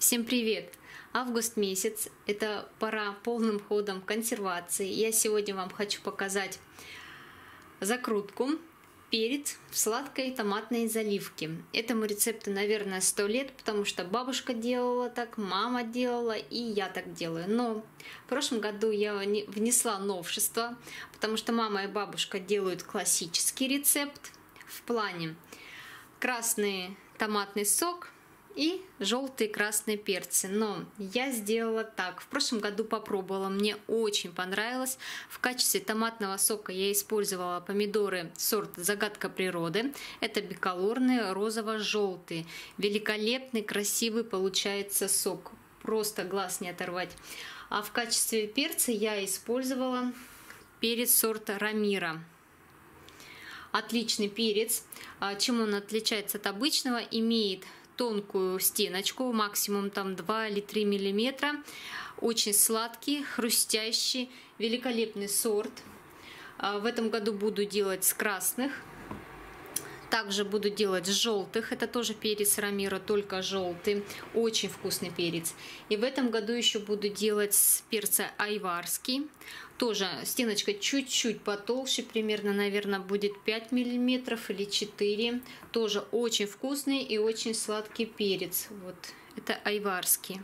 Всем привет! Август месяц, это пора полным ходом консервации. Я сегодня вам хочу показать закрутку перец в сладкой томатной заливке. Этому рецепту, наверное, 100 лет, потому что бабушка делала так, мама делала и я так делаю. Но в прошлом году я внесла новшество, потому что мама и бабушка делают классический рецепт в плане красный томатный сок и желтые и красные перцы. Но я сделала так. В прошлом году попробовала, мне очень понравилось. В качестве томатного сока я использовала помидоры сорт «Загадка природы». Это биколорные, розово-желтые. Великолепный, красивый получается сок. Просто глаз не оторвать. А в качестве перца я использовала перец сорта «Рамира». Отличный перец. Чем он отличается от обычного? Имеет тонкую стеночку, максимум там 2 или 3 миллиметра. Очень сладкий, хрустящий, великолепный сорт. В этом году буду делать с красных. Также буду делать с желтых. Это тоже перец Рамира, только желтый. Очень вкусный перец. И в этом году еще буду делать с перца айварский. Тоже стеночка чуть-чуть потолще, примерно, наверное, будет 5 миллиметров или 4. Тоже очень вкусный и очень сладкий перец. Вот это айварский.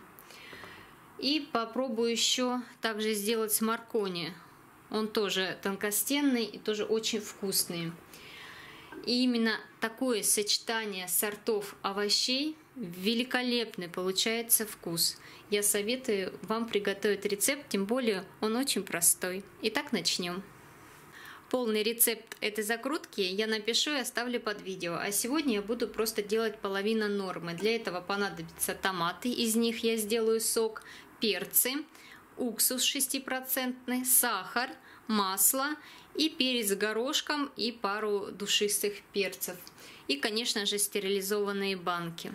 И попробую еще также сделать с маркони. Он тоже тонкостенный и тоже очень вкусный. И именно такое сочетание сортов овощей великолепный получается вкус. Я советую вам приготовить рецепт, тем более он очень простой. Итак, начнем. Полный рецепт этой закрутки я напишу и оставлю под видео. А сегодня я буду просто делать половину нормы. Для этого понадобятся томаты, из них я сделаю сок, перцы, уксус 6%, сахар, масло и перец горошком и пару душистых перцев. И, конечно же, стерилизованные банки.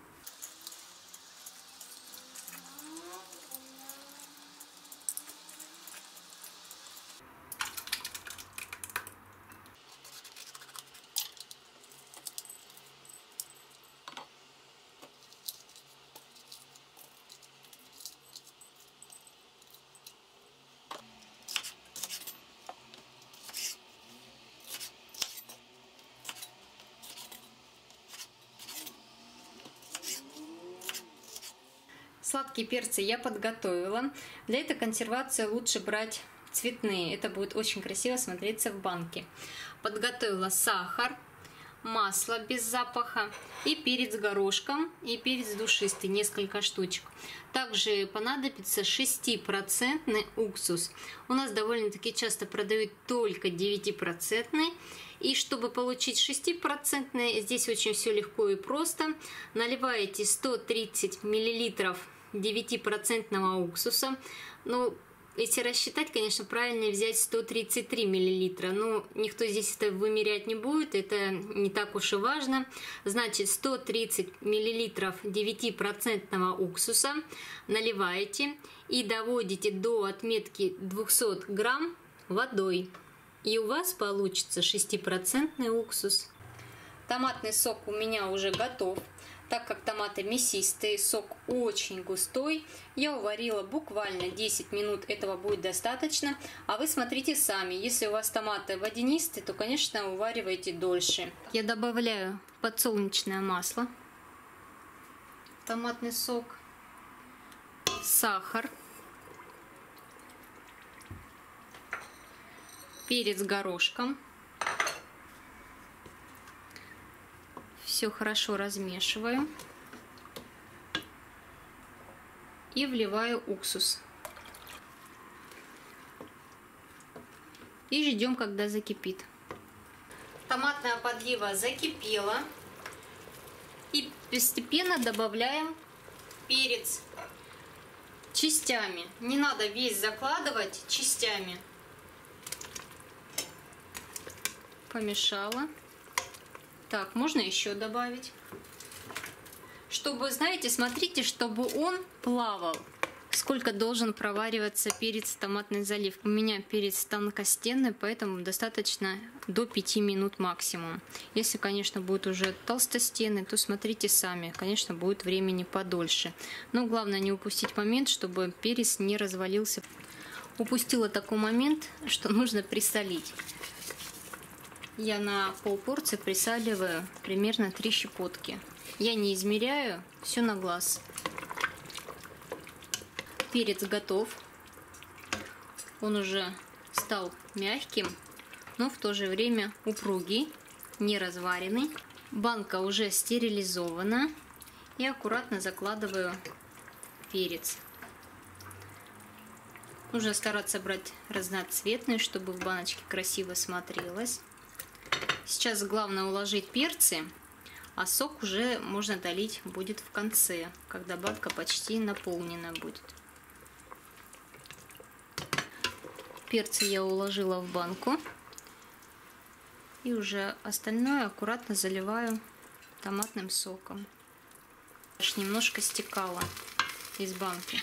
Сладкие перцы я подготовила. Для этой консервации лучше брать цветные. Это будет очень красиво смотреться в банке. Подготовила сахар, масло без запаха и перец горошком и перец душистый, несколько штучек. Также понадобится 6% уксус. У нас довольно-таки часто продают только 9%. И чтобы получить 6%, здесь очень все легко и просто. Наливаете 130 мл 9% уксуса. Ну, если рассчитать, конечно, правильнее взять 133 мл. Но никто здесь это вымерять не будет, это не так уж и важно. Значит, 130 мл 9% уксуса наливаете и доводите до отметки 200 грамм водой. И у вас получится 6% уксус. Томатный сок у меня уже готов. Так как томаты мясистые, сок очень густой, я уварила буквально 10 минут, этого будет достаточно. А вы смотрите сами, если у вас томаты водянистые, то, конечно, уваривайте дольше. Я добавляю подсолнечное масло, томатный сок, сахар, перец горошком. Все хорошо размешиваю и вливаю уксус. И ждем, когда закипит. Томатная подлива закипела. И постепенно добавляем перец частями. Не надо весь закладывать, частями. Помешала. Так, можно еще добавить. Чтобы, знаете, смотрите, чтобы он плавал. Сколько должен провариваться перец в томатной заливке? У меня перец тонкостенный, поэтому достаточно до 5 минут максимум. Если, конечно, будет уже толстостенный, то смотрите сами. Конечно, будет времени подольше. Но главное не упустить момент, чтобы перец не развалился. Упустила такой момент, что нужно присолить. Я на полпорции присаливаю примерно 3 щепотки. Я не измеряю, все на глаз. Перец готов. Он уже стал мягким, но в то же время упругий, не разваренный. Банка уже стерилизована. И аккуратно закладываю перец. Нужно стараться брать разноцветный, чтобы в баночке красиво смотрелось. Сейчас главное уложить перцы, а сок уже можно долить будет в конце, когда банка почти наполнена будет. Перцы я уложила в банку. И уже остальное аккуратно заливаю томатным соком. Аж немножко стекало из банки.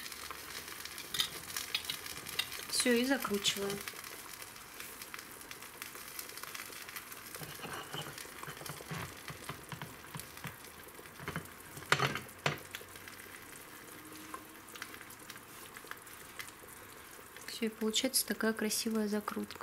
Все, и закручиваю. Все, и получается такая красивая закрутка.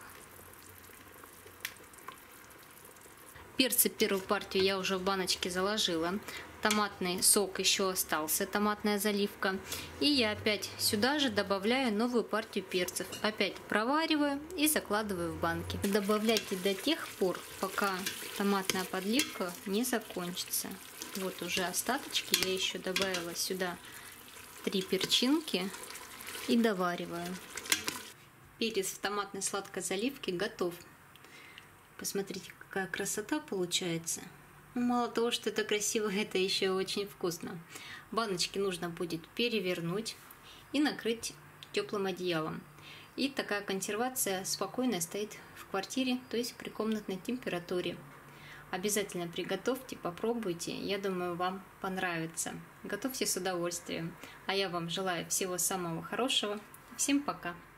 Перцы первую партию я уже в баночке заложила. Томатный сок еще остался, томатная заливка. И я опять сюда же добавляю новую партию перцев. Опять провариваю и закладываю в банки. Добавляйте до тех пор, пока томатная подливка не закончится. Вот уже остаточки. Я еще добавила сюда 3 перчинки и довариваю. Перец в томатной сладкой заливке готов. Посмотрите, какая красота получается. Мало того, что это красиво, это еще очень вкусно. Баночки нужно будет перевернуть и накрыть теплым одеялом. И такая консервация спокойно стоит в квартире, то есть при комнатной температуре. Обязательно приготовьте, попробуйте. Я думаю, вам понравится. Готовьте с удовольствием. А я вам желаю всего самого хорошего. Всем пока!